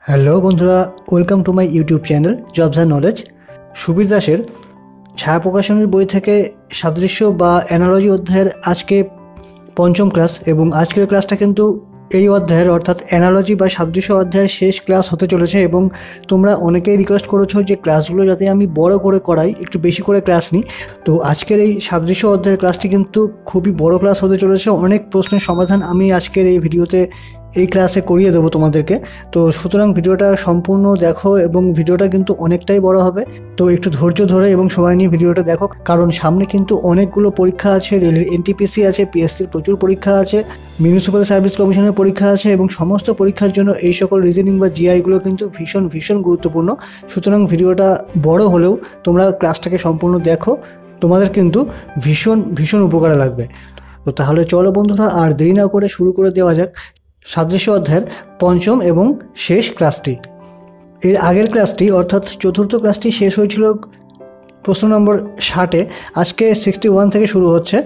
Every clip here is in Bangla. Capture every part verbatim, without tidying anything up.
হ্যালো বন্ধুরা, welcome to my YouTube channel jobs and knowledge. Subir দাসের ছায়া প্রকাশনের বই থেকে সাদৃশ্য বা অ্যানালজি অধ্যায়ের আজকে পঞ্চম ক্লাস, এবং আজকের ক্লাসটা কিন্তু এই অধ্যায়ের অর্থাৎ অ্যানালজি বা সাদৃশ্য অধ্যায়ের শেষ ক্লাস হতে চলেছে। এবং তোমরা অনেকেই রিকোয়েস্ট করেছো যে ক্লাসগুলো যাতে আমি বড় করে করাই, একটু বেশি করে ক্লাস নিই। তো আজকের এই সাদৃশ্য অধ্যায়ের ক্লাসটি কিন্তু খুবই বড় ক্লাস হতে চলেছে। অনেক প্রশ্নের সমাধান আমি আজকের এই ভিডিওতে এই ক্লাসে করিয়ে দেবো তোমাদেরকে। তো সুতরাং ভিডিওটা সম্পূর্ণ দেখো, এবং ভিডিওটা কিন্তু অনেকটাই বড় হবে। তো একটু ধৈর্য ধরে এবং সময় নিয়ে ভিডিওটা দেখো, কারণ সামনে কিন্তু অনেকগুলো পরীক্ষা আছে। রেলের এনটিপিসি আছে, পিএসসির প্রচুর পরীক্ষা আছে, মিউনিসিপ্যাল সার্ভিস কমিশনের পরীক্ষা আছে, এবং সমস্ত পরীক্ষার জন্য এই সকল রিজনিং বা জিআইগুলো কিন্তু ভীষণ ভীষণ গুরুত্বপূর্ণ। সুতরাং ভিডিওটা বড় হলেও তোমরা ক্লাসটাকে সম্পূর্ণ দেখো, তোমাদের কিন্তু ভীষণ ভীষণ উপকারে লাগবে। তো তাহলে চলো বন্ধুরা, আর দেরি না করে শুরু করে দেওয়া যাক সাদৃশ্য অধ্যায়ের পঞ্চম এবং শেষ ক্লাসটি। এর আগের ক্লাসটি অর্থাৎ চতুর্থ ক্লাসটি শেষ হয়েছিল প্রশ্ন নম্বর ষাটে। আজকে সিক্সটি ওয়ান থেকে শুরু হচ্ছে।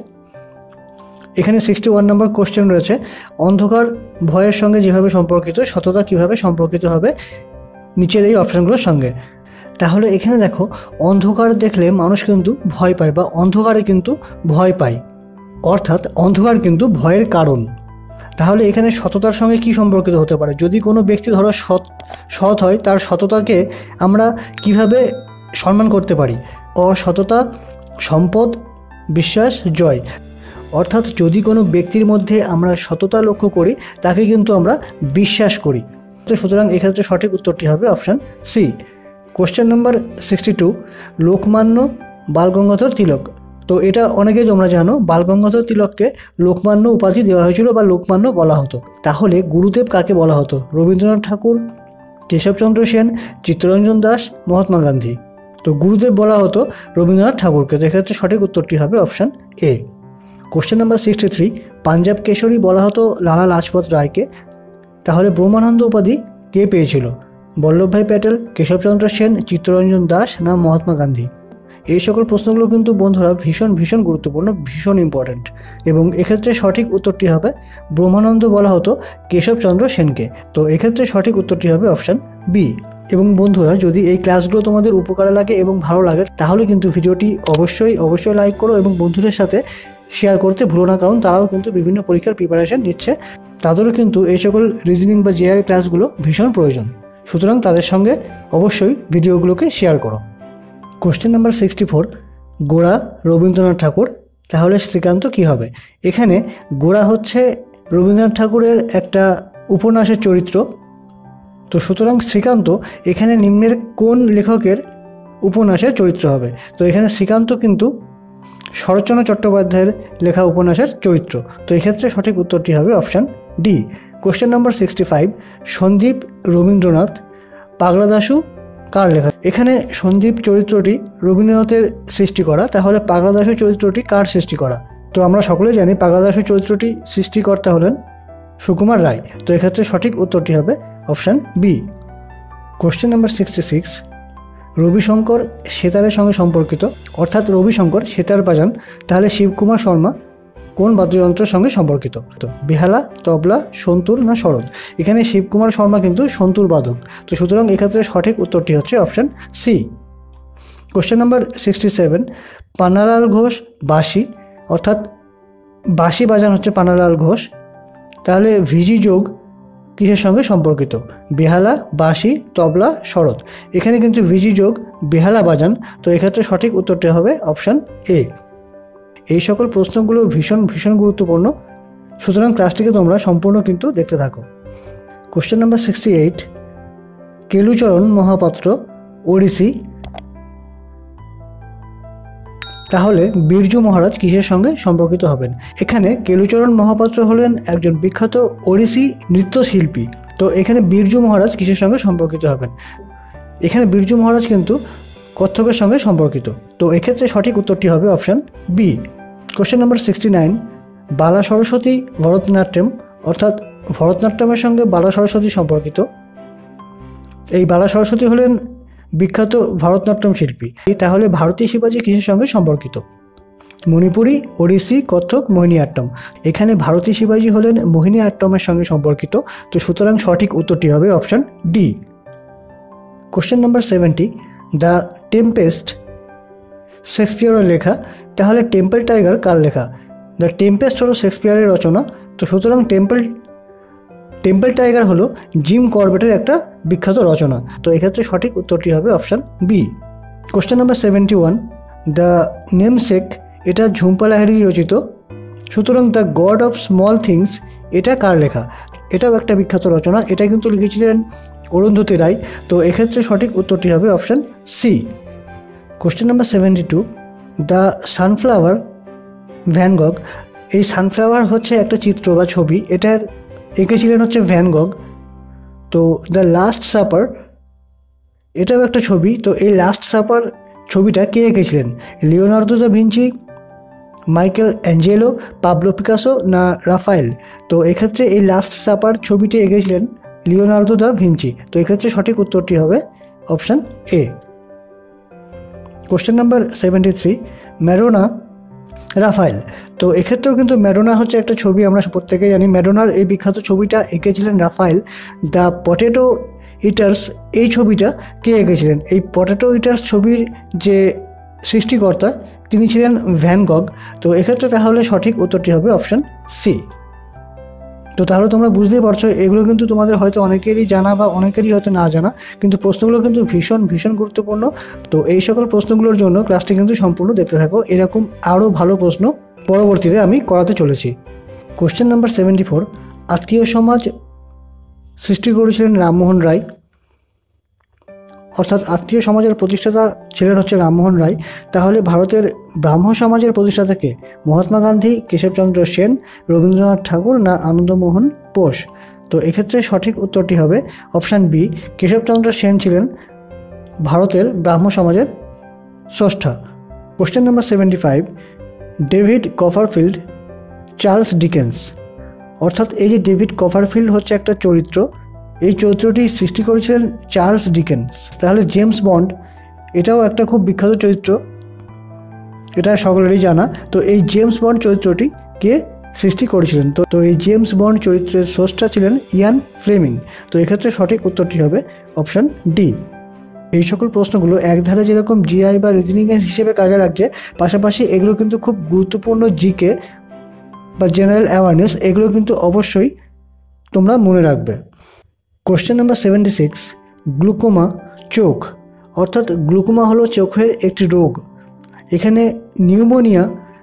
এখানে সিক্সটি ওয়ান নম্বর কোশ্চেন রয়েছে, অন্ধকার ভয়ের সঙ্গে যেভাবে সম্পর্কিত, সততা কিভাবে সম্পর্কিত হবে নিচের এই অপশানগুলোর সঙ্গে। তাহলে এখানে দেখো, অন্ধকার দেখলে মানুষ কিন্তু ভয় পায়, বা অন্ধকারে কিন্তু ভয় পায়, অর্থাৎ অন্ধকার কিন্তু ভয়ের কারণ। তাহলে এখানে সততার সঙ্গে কি সম্পর্কিত হতে পারে? যদি কোনো ব্যক্তি ধরো সৎ সৎ হয়, তার সততাকে আমরা কিভাবে সম্মান করতে পারি? অসততা সম্পদ বিশ্বাস জয়। অর্থাৎ যদি কোনো ব্যক্তির মধ্যে আমরা সততা লক্ষ্য করি, তাকে কিন্তু আমরা বিশ্বাস করি। তো সুতরাং এক্ষেত্রে সঠিক উত্তরটি হবে option C. Question number sixty two, Lokmanya Balgangadhar Tilak. তো এটা অনেকেই তোমরা জানো, বালগঙ্গাধর তিলককে লোকমান্য উপাধি দেওয়া হয়েছিল বা লোকমান্য বলা হতো। তাহলে গুরুদেব কাকে বলা হতো? রবীন্দ্রনাথ ঠাকুর, কেশবচন্দ্র সেন, চিত্তরঞ্জন দাস, মহাত্মা গান্ধী। তো গুরুদেব বলা হতো রবীন্দ্রনাথ ঠাকুরকে। তো এক্ষেত্রে সঠিক উত্তরটি হবে option A. Question number sixty three, Punjab Kesari বলা হতো লালা লাজপত রায়কে। তাহলে ব্রহ্মানন্দ উপাধি কে পেয়েছিল? বল্লভভাই প্যাটেল, কেশবচন্দ্র সেন, চিত্তরঞ্জন দাস না মহাত্মা গান্ধী? এই সকল প্রশ্নগুলো কিন্তু বন্ধুরা ভীষণ ভীষণ গুরুত্বপূর্ণ, ভীষণ ইম্পর্ট্যান্ট। এবং এক্ষেত্রে সঠিক উত্তরটি হবে ব্রহ্মানন্দ বলা হতো কেশবচন্দ্র সেনকে। তো এক্ষেত্রে সঠিক উত্তরটি হবে অপশান বি। এবং বন্ধুরা, যদি এই ক্লাসগুলো তোমাদের উপকারে লাগে এবং ভালো লাগে, তাহলে কিন্তু ভিডিওটি অবশ্যই অবশ্যই লাইক করো এবং বন্ধুদের সাথে শেয়ার করতে ভুলো না, কারণ তারাও কিন্তু বিভিন্ন পরীক্ষার প্রিপারেশান নিচ্ছে। তাদেরও কিন্তু এই সকল রিজনিং বা জিআই ক্লাসগুলো ভীষণ প্রয়োজন। সুতরাং তাদের সঙ্গে অবশ্যই ভিডিওগুলোকে শেয়ার করো। Question number sixty four, Gora Rabindranath Tagore, তাহলে শ্রীকান্ত কি হবে? এখানে গোরা হচ্ছে রবীন্দ্রনাথ ঠাকুরের একটা উপন্যাসের চরিত্র। তো সুতরাং শ্রীকান্ত এখানে নিম্নের কোন লেখকের উপন্যাসের চরিত্র হবে? তো এখানে শ্রীকান্ত কিন্তু শরৎচন্দ্র চট্টোপাধ্যায়ের লেখা উপন্যাসের চরিত্র। তো এক্ষেত্রে সঠিক উত্তরটি হবে option D. Question number sixty five, Sandip Rabindranath Pagla Dashu কার লেখা? এখানে সন্দীপ চরিত্রটি রবীন্দ্রনাথের সৃষ্টি করা, তাহলে পাগলা দাশু চরিত্রটি কার সৃষ্টি করা? তো আমরা সকলে জানি পাগলা দাশু চরিত্রটি সৃষ্টিকর্তা হলেন সুকুমার রায়। তো এক্ষেত্রে সঠিক উত্তরটি হবে option B. Question number sixty six, Ravishankar সেতারের সঙ্গে সম্পর্কিত, অর্থাৎ রবিশঙ্কর সেতার বাজান, তাহলে শিবকুমার শর্মা কোন বাদ্যযন্ত্রের সঙ্গে সম্পর্কিত? তো বেহালা, তবলা, সন্তুর না শরৎ? এখানে শিবকুমার শর্মা কিন্তু সন্তুর বাদক। তো সুতরাং এক্ষেত্রে সঠিক উত্তরটি হচ্ছে option C. Question number sixty seven, Pannalal Ghosh বাঁশি, অর্থাৎ বাঁশি বাজান হচ্ছে পান্নালাল ঘোষ। তাহলে ভিজি যোগ কিসের সঙ্গে সম্পর্কিত? বেহালা, বাঁশি, তবলা, শরৎ। এখানে কিন্তু ভিজি যোগ বেহালা বাজান। তো এক্ষেত্রে সঠিক উত্তরটি হবে অপশান এ। এই সকল প্রশ্নগুলো ভীষণ ভীষণ গুরুত্বপূর্ণ, সুতরাং ক্লাসটিকে তোমরা সম্পূর্ণ কিন্তু দেখতে থাকো। Question number sixty eight, Kelucharan Mohapatra Odissi, তাহলে বিরজু মহারাজ কিসের সঙ্গে সম্পর্কিত হবেন? এখানে কেলুচরণ মহাপাত্র হলেন একজন বিখ্যাত ওড়িশি নৃত্যশিল্পী। তো এখানে বিরজু মহারাজ কিসের সঙ্গে সম্পর্কিত হবেন? এখানে বিরজু মহারাজ কিন্তু কত্থকের সঙ্গে সম্পর্কিত। তো এক্ষেত্রে সঠিক উত্তরটি হবে option B. Question number sixty nine, Bala Saraswati Bharatanatyam, অর্থাৎ ভরতনাট্যমের সঙ্গে বালা সরস্বতী সম্পর্কিত। এই বালা সরস্বতী হলেন বিখ্যাত ভরতনাট্যম শিল্পী। তাহলে ভারতী শিবাজি কিসের সঙ্গে সম্পর্কিত? মণিপুরি, ওড়িশি, কত্থক, মোহিনীআট্টম। এখানে ভারতী শিবাজি হলেন মোহিনীআট্টমের সঙ্গে সম্পর্কিত। তো সুতরাং সঠিক উত্তরটি হবে option D. Question number seventy, the Tempest শেক্সপিয়ারের লেখা, তাহলে টেম্পল টাইগার কার লেখা? দ্য টেম্পেস্ট হলো শেক্সপিয়ারের রচনা, তো সুতরাং টেম্পল টেম্পল টাইগার হলো জিম করবেটের একটা বিখ্যাত রচনা, তো এক্ষেত্রে সঠিক উত্তরটি হবে option B. Question number seventy one, the namesake, এটা ঝুম্পা লাহিড়ী রচিত, সুতরাং the god of small things এটা কার লেখা? এটাও একটা বিখ্যাত রচনা, এটা কিন্তু লিখেছিলেন অরুন্ধতী রায়, তো এক্ষেত্রে সঠিক উত্তরটি হবে option C. Question number seventy two, the sunflower Van Gogh, এই সানফ্লাওয়ার হচ্ছে একটা চিত্র বা ছবি, এটার এঁকেছিলেন হচ্ছে ভ্যান গগ। তো দ্য লাস্ট সাপার এটাও একটা ছবি, তো এই লাস্ট সাপার ছবিটা কে এঁকেছিলেন? Leonardo da Vinci, Michael Angelo, Pablo Picasso না রাফায়েল? তো এক্ষেত্রে এই লাস্ট সাপার ছবিটি এঁকেছিলেন লিওনার্দো দা ভিঞ্চি, তো এক্ষেত্রে সঠিক উত্তরটি হবে option A. Question number seventy three, Madonna Raphael, তো এক্ষেত্রেও কিন্তু ম্যাডোনা হচ্ছে একটা ছবি, আমরা প্রত্যেকেই জানি ম্যাডোনার এই বিখ্যাত ছবিটা এঁকেছিলেন রাফায়েল। দ্য পটেটো ইটার্স এই ছবিটা কে এঁকেছিলেন? এই পটেটো ইটার্স ছবির যে সৃষ্টিকর্তা তিনি ছিলেন ভ্যান গগ, তো এক্ষেত্রে তাহলে সঠিক উত্তরটি হবে অপশান সি। তো তাহলে তোমরা বুঝতেই পারছো এগুলো কিন্তু তোমাদের হয়তো অনেকেরই জানা বা অনেকেরই হয়তো না জানা, কিন্তু প্রশ্নগুলো কিন্তু ভীষণ ভীষণ গুরুত্বপূর্ণ। তো এই সকল প্রশ্নগুলোর জন্য ক্লাসটি কিন্তু সম্পূর্ণ দেখতে থাকো, এরকম আরও ভালো প্রশ্ন পরবর্তীতে আমি করাতে চলেছি। কোশ্চেন নাম্বার সেভেন্টি ফোর, আত্মীয় সমাজ সৃষ্টি করেছিলেন রামমোহন রায়, অর্থাৎ আত্মীয় সমাজের প্রতিষ্ঠাতা ছিলেন হচ্ছে রামমোহন রায়, তাহলে ভারতের ব্রাহ্ম সমাজের প্রতিষ্ঠাতা কে? মহাত্মা গান্ধী, কেশবচন্দ্র সেন, রবীন্দ্রনাথ ঠাকুর না আনন্দমোহন বোস? তো এক্ষেত্রে সঠিক উত্তরটি হবে অপশান বি, কেশবচন্দ্র সেন ছিলেন ভারতের ব্রাহ্ম সমাজের স্রষ্টা। Question number seventy five, David Copperfield, Charles Dickens, অর্থাৎ এই যে ডেভিড কপারফিল্ড হচ্ছে একটা চরিত্র, এই চরিত্রটি সৃষ্টি করেছিলেন চার্লস ডিকেন্স। তাহলে জেমস বন্ড এটাও একটা খুব বিখ্যাত চরিত্র, এটা সকলেরই জানা। তো এই জেমস বন্ড চরিত্রটি কে সৃষ্টি করেছিলেন? তো তো এই জেমস বন্ড চরিত্রের স্রষ্টা ছিলেন ইয়ান ফ্লেমিং, তো এক্ষেত্রে সঠিক উত্তরটি হবে অপশান ডি। এই সকল প্রশ্নগুলো একধারে যেরকম জিআই বা রিজনিং হিসেবে কাজে লাগছে, পাশাপাশি এগুলো কিন্তু খুব গুরুত্বপূর্ণ জিকে বা জেনারেল অ্যাওয়ারনেস, এগুলো কিন্তু অবশ্যই তোমরা মনে রাখবে। Question number seventy six, glaucoma চোখ, অর্থাৎ গ্লুকোমা হলো চোখের একটি রোগ, এখানে নিউমোনিয়া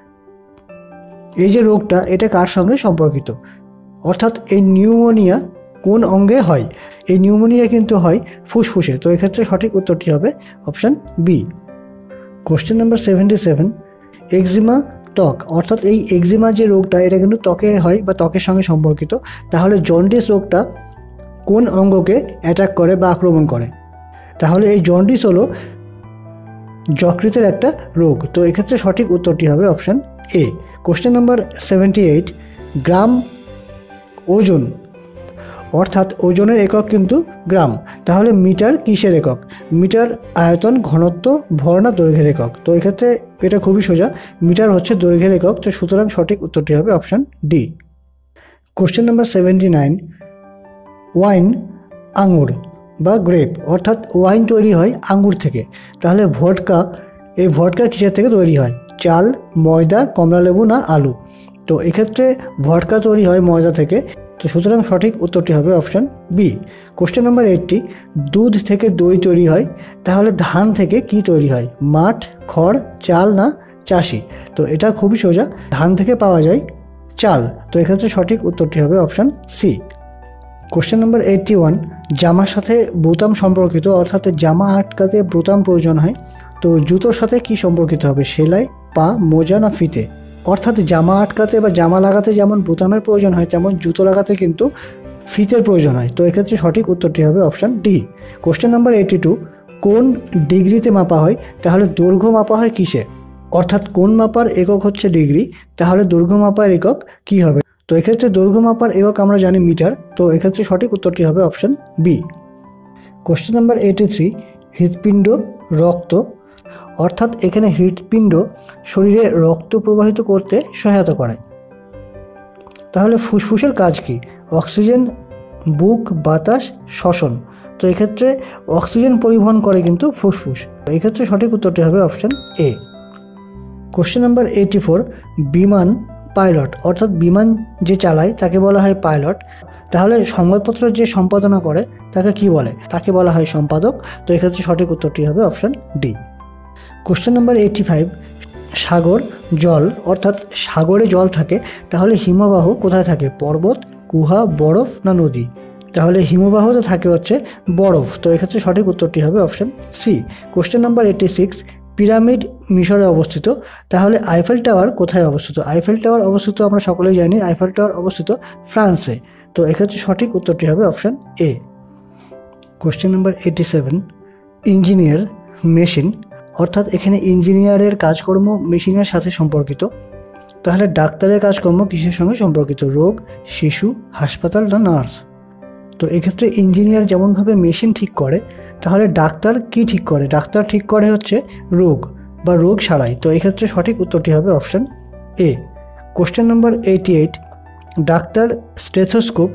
এই যে রোগটা এটা কার সঙ্গে সম্পর্কিত? অর্থাৎ এই নিউমোনিয়া কোন অঙ্গে হয়? এই নিউমোনিয়া কিন্তু হয় ফুসফুসে, তো এক্ষেত্রে সঠিক উত্তরটি হবে option B. Question number seventy seven, eczema ত্বক, অর্থাৎ এই এক্সিমা যে রোগটা এটা কিন্তু ত্বকে হয় বা ত্বকের সঙ্গে সম্পর্কিত, তাহলে জন্ডিস রোগটা কোন অঙ্গকে অ্যাটাক করে বা আক্রমণ করে? তাহলে এই জন্ডিস হলো যকৃতের একটা রোগ, তো এক্ষেত্রে সঠিক উত্তরটি হবে option A. Question number seventy eight, gram ওজন, অর্থাৎ ওজনের একক কিন্তু গ্রাম, তাহলে মিটার কিসের একক? মিটার আয়তন, ঘনত্ব, ভর না দৈর্ঘ্যের একক? তো এক্ষেত্রে এটা খুবই সোজা, মিটার হচ্ছে দৈর্ঘ্যের একক, তো সুতরাং সঠিক উত্তরটি হবে option D. Question number seventy nine, wine আঙুর বা গ্রেপ, অর্থাৎ ওয়াইন তৈরি হয় আঙুর থেকে, তাহলে ভডকা এই ভডকা কিসের থেকে তৈরি হয়? চাল, ময়দা, কমলালেবু না আলু? তো এক্ষেত্রে ভডকা তৈরি হয় ময়দা থেকে, তো সুতরাং সঠিক উত্তরটি হবে option B. Question number eighty, দুধ থেকে দই তৈরি হয়, তাহলে ধান থেকে কি তৈরি হয়? মাঠ, খড়, চাল না চাষি? তো এটা খুবই সোজা, ধান থেকে পাওয়া যায় চাল, তো এক্ষেত্রে সঠিক উত্তরটি হবে option C. Question number eighty one, জামার সাথে বোতাম সম্পর্কিত, অর্থাৎ জামা আটকাতে বোতাম প্রয়োজন হয়, তো জুতোর সাথে কি সম্পর্কিত হবে? সেলাই, পা, মোজা না ফিতে? অর্থাৎ জামা আটকাতে বা জামা লাগাতে যেমন বোতামের প্রয়োজন হয়, তেমন জুতো লাগাতে কিন্তু ফিতের প্রয়োজন হয়, তো এক্ষেত্রে সঠিক উত্তরটি হবে option D. Question number eighty two, কোন ডিগ্রিতে মাপা হয়? তাহলে দৈর্ঘ্য মাপা হয় কিসে? অর্থাৎ কোন মাপার একক হচ্ছে ডিগ্রি, তাহলে দৈর্ঘ্য মাপার একক কি হবে? তো এক্ষেত্রে দৈর্ঘ্য মাপার একক আমরা জানি মিটার, তো এক্ষেত্রে সঠিক উত্তরটি হবে option B. Question number eighty three, হৃৎপিণ্ড, রক্ত, অর্থাৎ এখানে হৃৎপিণ্ড শরীরে রক্ত প্রবাহিত করতে সহায়তা করে, তাহলে ফুসফুসের কাজ কি? অক্সিজেন, বুক, বাতাস, শ্বসন? তো এক্ষেত্রে অক্সিজেন পরিবহন করে কিন্তু ফুসফুস। তো এক্ষেত্রে সঠিক উত্তরটি হবে option A. Question number eighty four, বিমান পাইলট অর্থাৎ বিমান যে চালায় তাকে বলা হয় পাইলট। তাহলে সংবাদপত্র যে সম্পাদনা করে তাকে কি বলে? তাকে বলা হয় সম্পাদক। তো এক্ষেত্রে সঠিক উত্তরটি হবে option D. Question number eighty five, সাগর জল অর্থাৎ সাগরে জল থাকে, তাহলে হিমবাহ কোথায় থাকে? পর্বত, গুহা, বরফ না নদী? তাহলে হিমবাহতে থাকে হচ্ছে বরফ। তো এক্ষেত্রে সঠিক উত্তরটি হবে option C. Question number eighty six, pyramid মিশরে অবস্থিত, তাহলে আইফেল টাওয়ার কোথায় অবস্থিত? আইফেল টাওয়ার অবস্থিত আমরা সকলেই জানি, আইফেল টাওয়ার অবস্থিত ফ্রান্সে। তো এক্ষেত্রে সঠিক উত্তরটি হবে option A. Question number eighty seven, engineer machine অর্থাৎ এখানে ইঞ্জিনিয়ারের কাজকর্ম মেশিনের সাথে সম্পর্কিত, তাহলে ডাক্তারের কাজকর্ম কিসের সঙ্গে সম্পর্কিত? রোগ, শিশু, হাসপাতাল না নার্স? তো এক্ষেত্রে ইঞ্জিনিয়ার যেমনভাবে মেশিন ঠিক করে, তাহলে ডাক্তার কি ঠিক করে? ডাক্তার ঠিক করে হচ্ছে রোগ বা রোগ সারাই। তো এক্ষেত্রে সঠিক উত্তরটি হবে option A. Question number eighty eight, ডাক্তার স্টেথোস্কোপ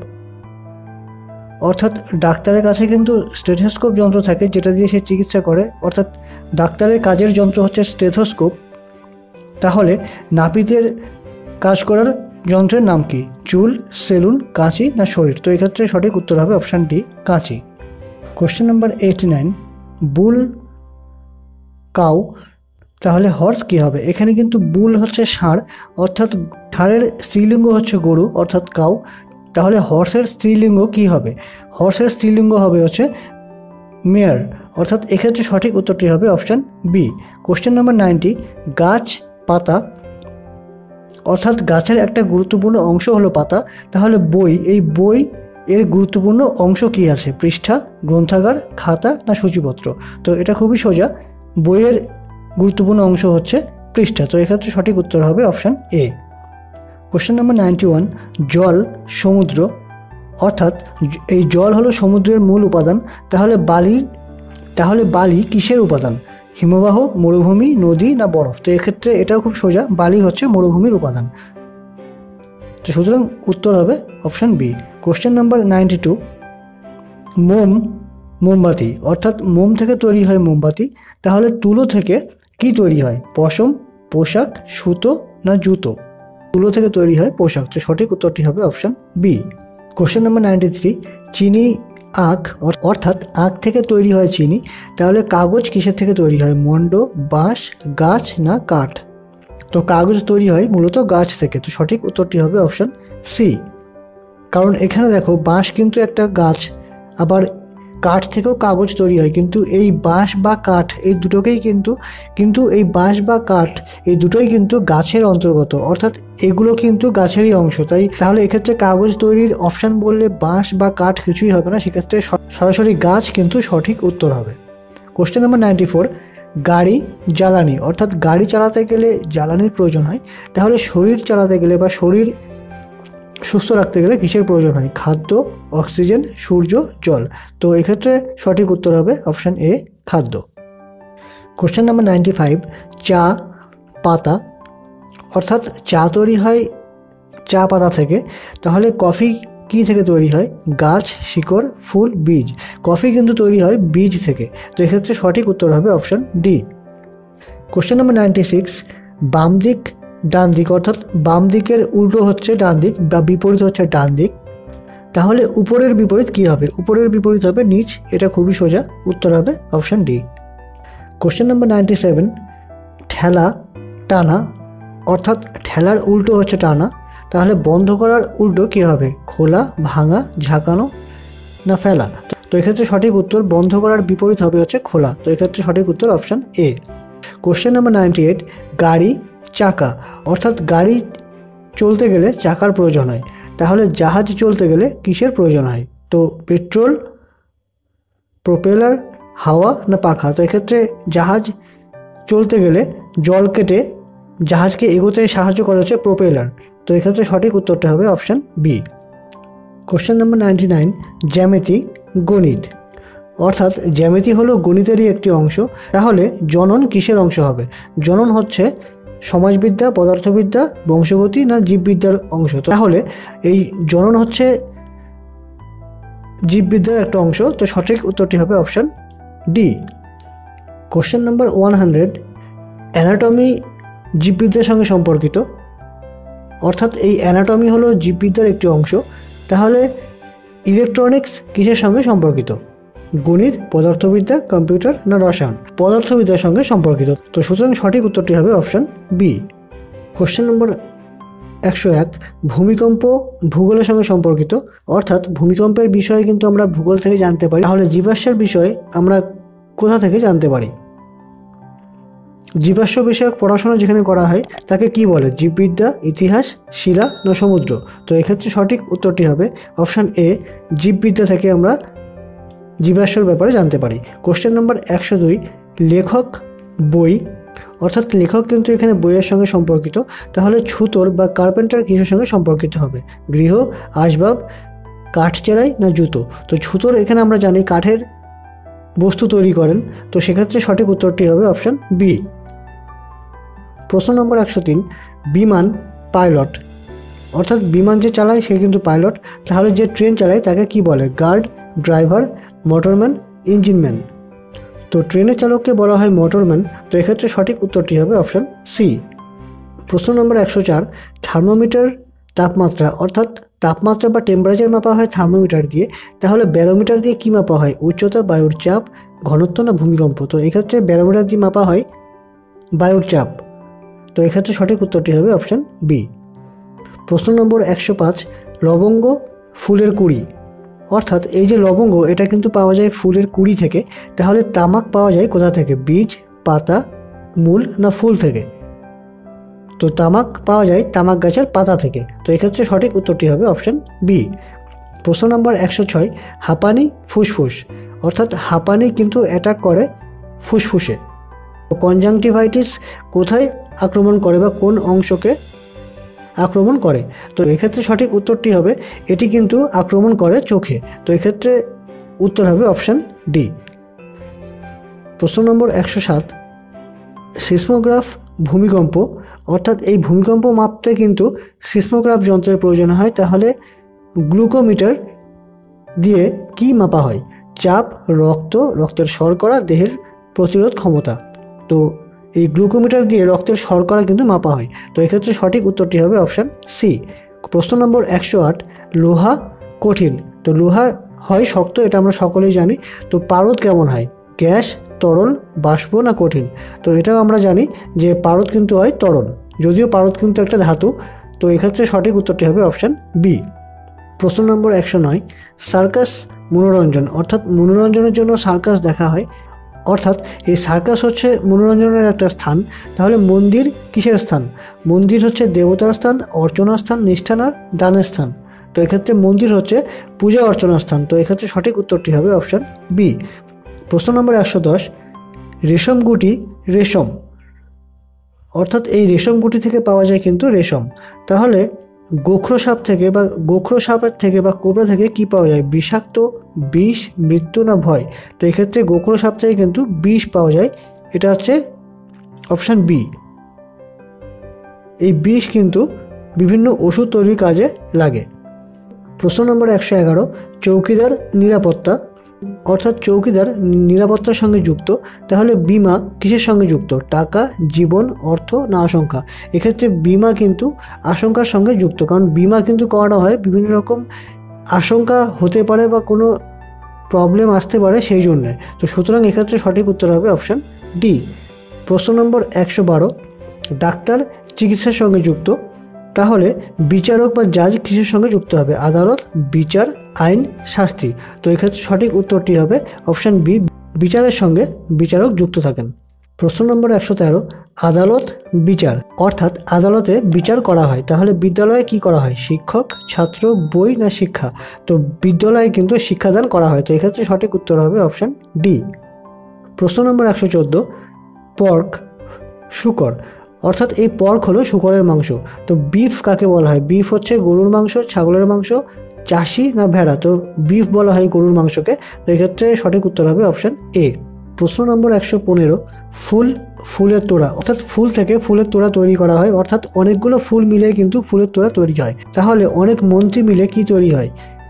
অর্থাৎ ডাক্তারের কাছে কিন্তু স্টেথোস্কোপ যন্ত্র থাকে যেটা দিয়ে সে চিকিৎসা করে, অর্থাৎ ডাক্তারের কাজের যন্ত্র হচ্ছে স্টেথোস্কোপ। তাহলে নাপিতের কাজ করার যন্ত্রের নাম কি? চুল, সেলুন, কাঁচি না শরীর? তো এক্ষেত্রে সঠিক উত্তর হবে অপশান ডি, কাঁচি। Question number eighty nine, bull cow, তাহলে হর্স কি হবে? এখানে কিন্তু বুল হচ্ছে ষাঁড়, অর্থাৎ ষাঁড়ের স্ত্রীলিঙ্গ হচ্ছে গরু অর্থাৎ কাউ। তাহলে হর্সের স্ত্রীলিঙ্গ কি হবে? হর্সের স্ত্রীলিঙ্গ হবে হচ্ছে মেয়ার, অর্থাৎ এক্ষেত্রে সঠিক উত্তরটি হবে option B. Question number ninety, গাছ পাতা অর্থাৎ গাছের একটা গুরুত্বপূর্ণ অংশ হলো পাতা, তাহলে বই, এই বই এর গুরুত্বপূর্ণ অংশ কি আছে? পৃষ্ঠা, গ্রন্থাগার, খাতা না সূচিপত্র? তো এটা খুবই সোজা, বইয়ের গুরুত্বপূর্ণ অংশ হচ্ছে পৃষ্ঠা। তো এক্ষেত্রে সঠিক উত্তর হবে option A. Question number ninety one, জল সমুদ্র অর্থাৎ এই জল হলো সমুদ্রের মূল উপাদান, তাহলে বালি তাহলে বালি কিসের উপাদান? হিমবাহ, মরুভূমি, নদী না বরফ? তো এক্ষেত্রে এটাও খুব সোজা, বালি হচ্ছে মরুভূমির উপাদান। তো সুতরাং উত্তর হবে option B. Question number ninety two, মোম মোমবাতি অর্থাৎ মোম থেকে তৈরি হয় মোমবাতি, তাহলে তুলো থেকে কি তৈরি হয়? পশম, পোশাক, সুতো না জুতো? তুলো থেকে তৈরি হয় পোশাক। তো সঠিক উত্তরটি হবে option B. Question number ninety three, চিনি আখ অর্থাৎ আখ থেকে তৈরি হয় চিনি, তাহলে কাগজ কিসের থেকে তৈরি হয়? মন্ড, বাঁশ, গাছ না কাঠ? তো কাগজ তৈরি হয় মূলত গাছ থেকে। তো সঠিক উত্তরটি হবে অপশান সি। কারণ এখানে দেখো বাঁশ কিন্তু একটা গাছ, আবার কাঠ থেকেও কাগজ তৈরি হয়, কিন্তু এই বাঁশ বা কাঠ এই দুটোকেই কিন্তু কিন্তু এই বাঁশ বা কাঠ এই দুটোই কিন্তু গাছের অন্তর্গত, অর্থাৎ এগুলো কিন্তু গাছেরই অংশ। তাই তাহলে এক্ষেত্রে কাগজ তৈরির অপশান বললে বাঁশ বা কাঠ কিছুই হবে না, সেক্ষেত্রে সরাসরি গাছ কিন্তু সঠিক উত্তর হবে। কোশ্চেন নাম্বার নাইনটি ফোর, গাড়ি জ্বালানি অর্থাৎ গাড়ি চালাতে গেলে জ্বালানির প্রয়োজন হয়, তাহলে শরীর চালাতে গেলে বা শরীর সুস্থ রাখতে গেলে কিসের প্রয়োজন হয়? খাদ্য, অক্সিজেন, সূর্য, জল? তো এক্ষেত্রে সঠিক উত্তর হবে অপশান এ, খাদ্য। কোশ্চেন নাম্বার নাইনটি ফাইভ, চা পাতা অর্থাৎ চা তৈরি হয় চা পাতা থেকে, তাহলে কফি কি থেকে তৈরি হয়? গাছ, শিকড়, ফুল, বীজ? কফি কিন্তু তৈরি হয় বীজ থেকে। তো এক্ষেত্রে সঠিক উত্তর হবে option D. Question number ninety six, বাম দিক ডান দিক অর্থাৎ বাম দিকের উল্টো হচ্ছে ডান দিক বা বিপরীত হচ্ছে ডান দিক, তাহলে উপরের বিপরীত কি হবে? উপরের বিপরীত হবে নিচ। এটা খুবই সোজা, উত্তর হবে option D. Question number ninety seven, ঠেলা টানা অর্থাৎ ঠেলার উল্টো হচ্ছে টানা, তাহলে বন্ধ করার উল্টো কী হবে? খোলা, ভাঙা, ঝাঁকানো না ফেলা? তো এক্ষেত্রে সঠিক উত্তর বন্ধ করার বিপরীত হবে হচ্ছে খোলা। তো এক্ষেত্রে সঠিক উত্তর option A. Question number ninety eight, গাড়ি চাকা অর্থাৎ গাড়ি চলতে গেলে চাকার প্রয়োজন হয়, তাহলে জাহাজ চলতে গেলে কিসের প্রয়োজন হয়? তো পেট্রোল, প্রোপেলার, হাওয়া না পাখা? তো এক্ষেত্রে জাহাজ চলতে গেলে জল কেটে জাহাজকে এগোতে সাহায্য করে হচ্ছে প্রোপেলার। তো এক্ষেত্রে সঠিক উত্তরটা হবে option B. Question number ninety nine, জ্যামিতি গণিত অর্থাৎ জ্যামিতি হলো গণিতেরই একটি অংশ, তাহলে জনন কিসের অংশ হবে? জনন হচ্ছে সমাজবিদ্যা, পদার্থবিদ্যা, বংশগতি না জীববিদ্যার অংশ? তাহলে এই জনন হচ্ছে জীববিদ্যার একটা অংশ। তো সঠিক উত্তরটি হবে option D. Question number one hundred, anatomy জীববিদ্যার সঙ্গে সম্পর্কিত, অর্থাৎ এই অ্যানাটমি হলো জীববিদ্যার একটি অংশ। তাহলে ইলেকট্রনিক্স কিসের সঙ্গে সম্পর্কিত? গণিত, পদার্থবিদ্যা, কম্পিউটার না রসায়ন? পদার্থবিদ্যার সঙ্গে সম্পর্কিত। তো সুতরাং সঠিক উত্তরটি হবে অপশান বি। কোশ্চেন নম্বর একশো এক, ভূমিকম্প ভূগোলের সঙ্গে সম্পর্কিত, অর্থাৎ ভূমিকম্পের বিষয়ে কিন্তু আমরা ভূগোল থেকে জানতে পারি। তাহলে জীবাশ্মের বিষয়ে আমরা কোথা থেকে জানতে পারি? জীবাশ্ম বিষয়ক পড়াশোনা যেখানে করা হয় তাকে কি বলে? জীববিদ্যা, ইতিহাস, শিলা না সমুদ্র? তো এক্ষেত্রে সঠিক উত্তরটি হবে অপশান এ, জীববিদ্যা থেকে আমরা জীবাশ্মের ব্যাপারে জানতে পারি। কোশ্চেন নম্বর একশো দুই, লেখক বই, অর্থাৎ লেখক কিন্তু এখানে বইয়ের সঙ্গে সম্পর্কিত। তাহলে ছুতোর বা কার্পেন্টার কিসের সঙ্গে সম্পর্কিত হবে? গৃহ, আসবাব, কাঠ চেরাই না জুতো? তো ছুতোর এখানে আমরা জানি কাঠের বস্তু তৈরি করেন। তো সেক্ষেত্রে সঠিক উত্তরটি হবে অপশান বি। প্রশ্ন নম্বর একশো তিন, বিমান পাইলট, অর্থাৎ বিমান যে চালায় সে কিন্তু পাইলট। তাহলে যে ট্রেন চালায় তাকে কি বলে? Guard, driver, motorman, engineman? তো ট্রেনের চালককে বলা হয় মোটরম্যান। তো এক্ষেত্রে সঠিক উত্তরটি হবে অপশান সি। প্রশ্ন নম্বর একশো চার, থার্মোমিটার তাপমাত্রা, অর্থাৎ তাপমাত্রা বা টেম্পারেচার মাপা হয় থার্মোমিটার দিয়ে। তাহলে ব্যারোমিটার দিয়ে কি মাপা হয়? উচ্চতা, বায়ুর চাপ, ঘনত্ব না ভূমিকম্প? তো এক্ষেত্রে ব্যারোমিটার দিয়ে মাপা হয় বায়ুর চাপ। তো এক্ষেত্রে সঠিক উত্তরটি হবে অপশান বি। প্রশ্ন নম্বর একশো পাঁচ, লবঙ্গ ফুলের কুড়ি, অর্থাৎ এই যে লবঙ্গ এটা কিন্তু পাওয়া যায় ফুলের কুড়ি থেকে। তাহলে তামাক পাওয়া যায় কোথা থেকে? বীজ, পাতা, মূল না ফুল থেকে? তো তামাক পাওয়া যায় তামাক গাছের পাতা থেকে। তো এক্ষেত্রে সঠিক উত্তরটি হবে অপশান বি। প্রশ্ন নম্বর একশো ছয়, হাঁপানি ফুসফুস, অর্থাৎ হাঁপানি কিন্তু অ্যাটাক করে ফুসফুসে। কনজাংটিভাইটিস কোথায় আক্রমণ করে বা কোন অংশকে আক্রমণ করে? তো এক্ষেত্রে সঠিক উত্তরটি হবে এটি কিন্তু আক্রমণ করে চোখে। তো এক্ষেত্রে উত্তর হবে অপশান ডি। প্রশ্ন নম্বর একশো সাত, সিসমোগ্রাফ ভূমিকম্প, অর্থাৎ এই ভূমিকম্প মাপতে কিন্তু সিসমোগ্রাফ যন্ত্রের প্রয়োজন হয়। তাহলে গ্লুকোমিটার দিয়ে কি মাপা হয়? চাপ, রক্ত, রক্তের শর্করা, দেহের প্রতিরোধ ক্ষমতা? তো এই গ্লুকোমিটার দিয়ে রক্তের শর্করা কিন্তু মাপা হয়। তো এক্ষেত্রে সঠিক উত্তরটি হবে অপশান সি। প্রশ্ন নম্বর একশো আট, লোহা কঠিন, তো লোহা হয় শক্ত, এটা আমরা সকলেই জানি। তো পারদ কেমন হয়? গ্যাস, তরল, বাষ্প না কঠিন? তো এটাও আমরা জানি যে পারদ কিন্তু হয় তরল, যদিও পারদ কিন্তু একটা ধাতু। তো এক্ষেত্রে সঠিক উত্তরটি হবে অপশান বি। প্রশ্ন নম্বর একশো নয়, সার্কাস মনোরঞ্জন, অর্থাৎ মনোরঞ্জনের জন্য সার্কাস দেখা হয়, অর্থাৎ এই সার্কাস হচ্ছে মনোরঞ্জনের একটা স্থান। তাহলে মন্দির কিসের স্থান? মন্দির হচ্ছে দেবতার স্থান, অর্চনার স্থান, নিষ্ঠানার দানের স্থান? তো এক্ষেত্রে মন্দির হচ্ছে পূজা অর্চনার স্থান। তো এক্ষেত্রে সঠিক উত্তরটি হবে অপশান বি। প্রশ্ন নম্বর একশো দশ, রেশম গুটি রেশম, অর্থাৎ এই রেশম গুটি থেকে পাওয়া যায় কিন্তু রেশম। তাহলে গোখরো সাপ থেকে বা গোখরো সাপের থেকে বা কোবরা থেকে কি পাওয়া যায়? বিষাক্ত, বিষ, মৃত্যু না ভয়? তো এক্ষেত্রে গোখরো সাপ থেকে কিন্তু বিষ পাওয়া যায়, এটা হচ্ছে অপশান বি। এই বিষ কিন্তু বিভিন্ন ওষুধ তৈরির কাজে লাগে। প্রশ্ন নম্বর একশো এগারো, চৌকিদার নিরাপত্তা, অর্থাৎ চৌকিদার নিরাপত্তার সঙ্গে যুক্ত। তাহলে বিমা কিসের সঙ্গে যুক্ত? টাকা, জীবন, অর্থ না আশঙ্কা? এক্ষেত্রে বিমা কিন্তু আশঙ্কার সঙ্গে যুক্ত, কারণ বিমা কিন্তু করানো হয় বিভিন্ন রকম আশঙ্কা হতে পারে বা কোনো প্রবলেম আসতে পারে সেই জন্যে। তো সুতরাং এক্ষেত্রে সঠিক উত্তর হবে অপশান ডি। প্রশ্ন নম্বর একশো বারো, ডাক্তার চিকিৎসার সঙ্গে যুক্ত। তাহলে বিচারক বা জাজ কিসের সঙ্গে যুক্ত হবে? আদালত, বিচার, আইন, শাস্তি? তো এক্ষেত্রে সঠিক উত্তরটি হবে অপশান বি, বিচারের সঙ্গে বিচারক যুক্ত থাকেন। প্রশ্ন নম্বর একশো তেরো, আদালত বিচার, অর্থাৎ আদালতে বিচার করা হয়। তাহলে বিদ্যালয়ে কি করা হয়? শিক্ষক, ছাত্র, বই না শিক্ষা? তো বিদ্যালয়ে কিন্তু শিক্ষাদান করা হয়। তো এক্ষেত্রে সঠিক উত্তর হবে অপশান ডি। প্রশ্ন নম্বর একশো চোদ্দো, পর্ক শূকর, অর্থাৎ এই পর্ক হলো শূকরের মাংস। তো বিফ কাকে বলা হয়? বিফ হচ্ছে গরুর মাংস, ছাগলের মাংস, চাষি না ভেড়া? তো বিফ বলা হয় গরুর মাংসকে। তো এক্ষেত্রে সঠিক উত্তর হবে অপশান এ। প্রশ্ন নম্বর একশো পনেরো, ফুল ফুলের তোড়া, অর্থাৎ ফুল থেকে ফুলের তোড়া তৈরি করা হয়, অর্থাৎ অনেকগুলো ফুল মিলে কিন্তু ফুলের তোড়া তৈরি হয়। তাহলে অনেক মন্ত্রী মিলে কি তৈরি হয়?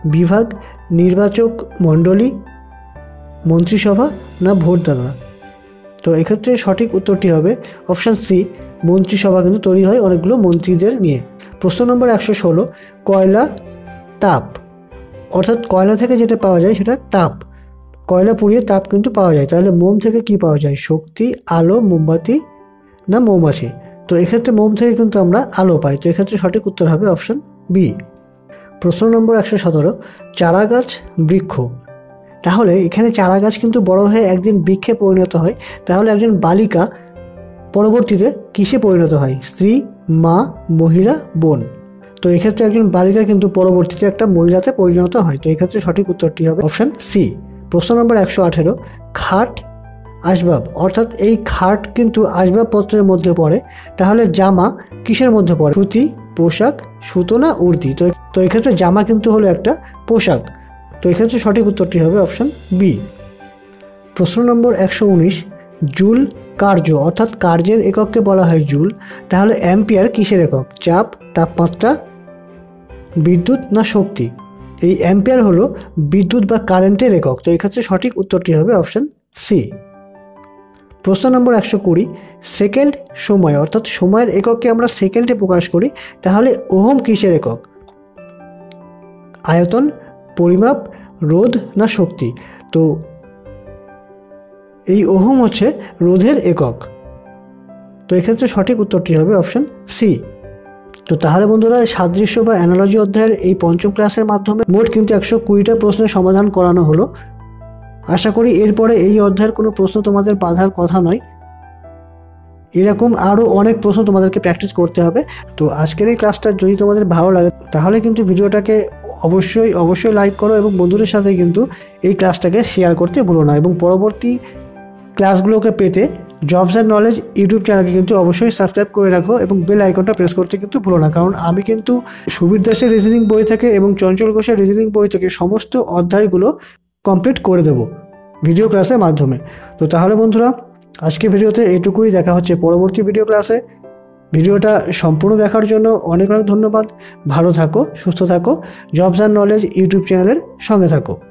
বিভাগ, নির্বাচক মণ্ডলী, মন্ত্রিসভা না ভোটদাতা? তো এক্ষেত্রে সঠিক উত্তরটি হবে অপশান সি, মন্ত্রিসভা কিন্তু তৈরি হয় অনেকগুলো মন্ত্রীদের নিয়ে। প্রশ্ন নম্বর একশো ষোলো, কয়লা তাপ, অর্থাৎ কয়লা থেকে যেটা পাওয়া যায় সেটা তাপ, কয়লা পুড়িয়ে তাপ কিন্তু পাওয়া যায়। তাহলে মোম থেকে কি পাওয়া যায়? শক্তি, আলো, মোমবাতি না মৌমাছি? তো এক্ষেত্রে মোম থেকে কিন্তু আমরা আলো পাই। তো এক্ষেত্রে সঠিক উত্তর হবে অপশান বি। প্রশ্ন নম্বর একশো সতেরো, চারা গাছ বৃক্ষ, তাহলে এখানে চারা গাছ কিন্তু বড় হয়ে একদিন বৃক্ষে পরিণত হয়। তাহলে একজন বালিকা পরবর্তীতে কিসে পরিণত হয়? স্ত্রী, মা, মহিলা, বোন? তো এক্ষেত্রে একজন বালিকা কিন্তু পরবর্তীতে একটা মহিলাতে পরিণত হয়। তো এক্ষেত্রে সঠিক উত্তরটি হবে অপশান সি। প্রশ্ন নম্বর একশো আঠেরো, খাট আসবাব, অর্থাৎ এই খাট কিন্তু আসবাবপত্রের মধ্যে পড়ে। তাহলে জামা কিসের মধ্যে পড়ে? সুতি, পোশাক, সুতো না উর্দি? তো তো এক্ষেত্রে জামা কিন্তু হলো একটা পোশাক। তো এক্ষেত্রে সঠিক উত্তরটি হবে অপশান বি। প্রশ্ন নম্বর একশো উনিশ, জুল কার্য, অর্থাৎ কার্যের একককে বলা হয় জুল। তাহলে অ্যাম্পিয়ার কিসের একক? চাপ, তাপমাত্রা, বিদ্যুৎ না শক্তি? এই অ্যাম্পিয়ার হলো বিদ্যুৎ বা কারেন্টের একক। তো এক্ষেত্রে সঠিক উত্তরটি হবে অপশান সি। প্রশ্ন নম্বর একশো কুড়ি, সেকেন্ড সময়, অর্থাৎ সময়ের একককে আমরা সেকেন্ডে প্রকাশ করি। তাহলে ওহম কিসের একক? আয়তন, পরিমাপ, রোধ না শক্তি? তো এই ওহম হচ্ছে রোধের একক। তো এক্ষেত্রে সঠিক উত্তরটি হবে অপশান সি। তো তাহলে বন্ধুরা, সাদৃশ্য বা অ্যানালজি অধ্যায়ের এই পঞ্চম ক্লাসের মাধ্যমে মোট কিন্তু একশো কুড়িটা প্রশ্নের সমাধান করানো হলো। আশা করি এরপরে এই অধ্যায়ের কোনো প্রশ্ন তোমাদের বাধার কথা নয়। এরকম আরও অনেক প্রশ্ন তোমাদেরকে প্র্যাকটিস করতে হবে। তো আজকের এই ক্লাসটা যদি তোমাদের ভালো লাগে তাহলে কিন্তু ভিডিওটাকে অবশ্যই অবশ্যই লাইক করো এবং বন্ধুদের সাথে কিন্তু এই ক্লাসটাকে শেয়ার করতে ভুলো না। এবং পরবর্তী ক্লাসগুলোকে পেতে জবস অ্যান্ড নলেজ ইউটিউব চ্যানেলকে কিন্তু অবশ্যই সাবস্ক্রাইব করে রাখো এবং বেল আইকনটা প্রেস করতে কিন্তু ভুলো না। কারণ আমি কিন্তু সুবীর দাসের রিজনিং বই থেকে এবং চঞ্চল ঘোষের রিজনিং বই থেকে সমস্ত অধ্যায়গুলো কমপ্লিট করে দেবো ভিডিও ক্লাসের মাধ্যমে। তো তাহলে বন্ধুরা, আজকে ভিডিওতে এইটুকুই। দেখা হচ্ছে পরবর্তী ভিডিও ক্লাসে। ভিডিওটা সম্পূর্ণ দেখার জন্য অনেক অনেক ধন্যবাদ। ভালো থাকো, সুস্থ থাকো, জবস অ্যান্ড নলেজ ইউটিউব চ্যানেলের সঙ্গে থাকো।